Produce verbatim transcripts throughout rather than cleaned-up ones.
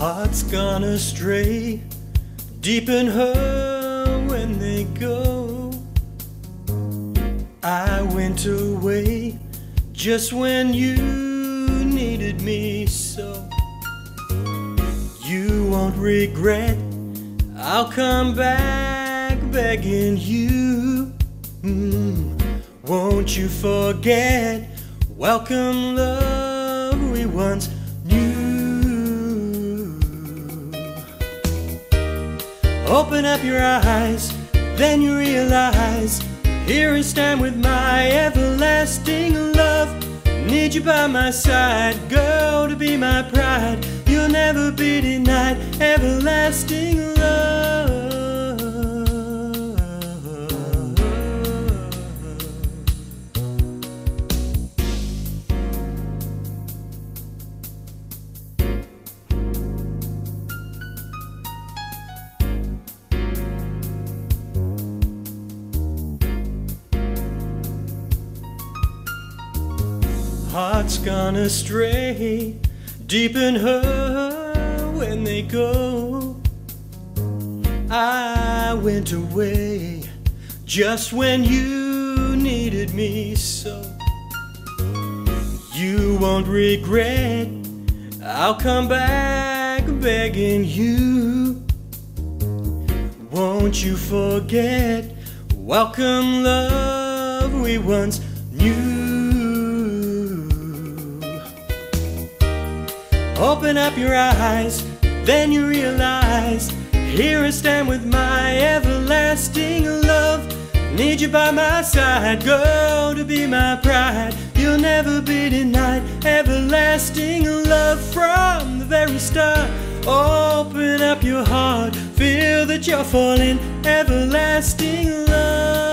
Hearts gone astray, deep in her when they go. I went away just when you needed me so. You won't regret, I'll come back begging you. mm. Won't you forget, welcome love we once knew. Open up your eyes, then you realize, here I stand with my everlasting love. Need you by my side, girl, to be my pride. You'll never be denied everlasting love. Hearts gone astray, deep in her when they go. I went away just when you needed me so. You won't regret, I'll come back begging you. Won't you forget, welcome love we once knew. Open up your eyes, then you realize, here I stand with my everlasting love. Need you by my side, girl, to be my pride. You'll never be denied everlasting love from the very start. Open up your heart, feel that you're falling, everlasting love.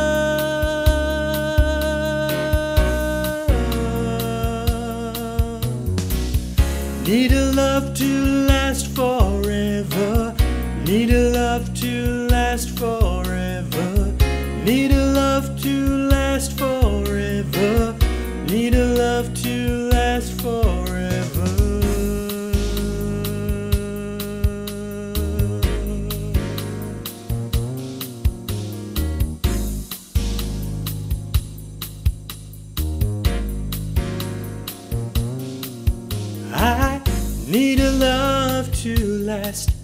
Need a love to last forever. Need a love to last forever. Need a love to last forever. Need a love to last forever. I need a love to last